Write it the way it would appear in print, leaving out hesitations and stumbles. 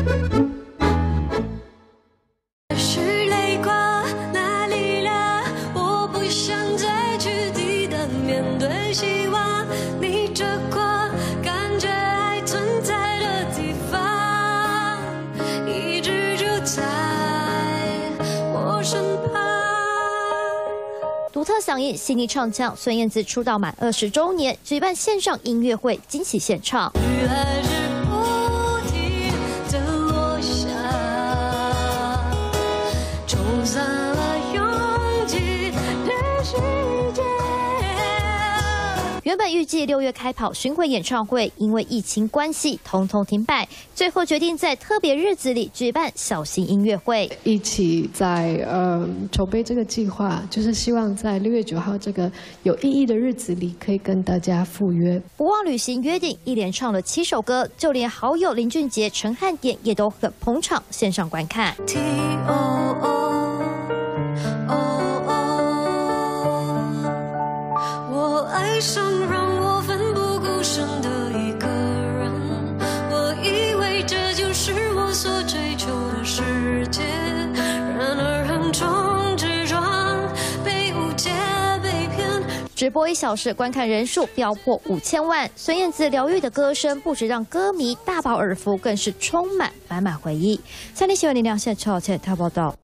是泪挂哪里了？我不想再去抵挡面对希望，你这过感觉还存在的地方，一直就在我身旁。 独特嗓音、细腻唱腔，孙燕姿出道满20周年，举办线上音乐会惊喜献唱。 原本预计6月开跑巡回演唱会，因为疫情关系，统统停摆。最后决定在特别日子里举办小型音乐会， 一起在筹备这个计划，就是希望在6月9号这个有意义的日子里，可以跟大家赴约。 不忘旅行约定，一连唱了7首歌，就连好友林俊杰、陈汉典也都很捧场，线上观看。 我爱上让我奋不顾身的一个人，我以为这就是我所追求的世界，然而横冲直撞，被误解被骗。 直播1小时，观看人数飙破5000万。孙燕姿疗愈的歌声，不止让歌迷大饱耳福，更是充满满回忆。3立新闻林良宪、邱小倩报道。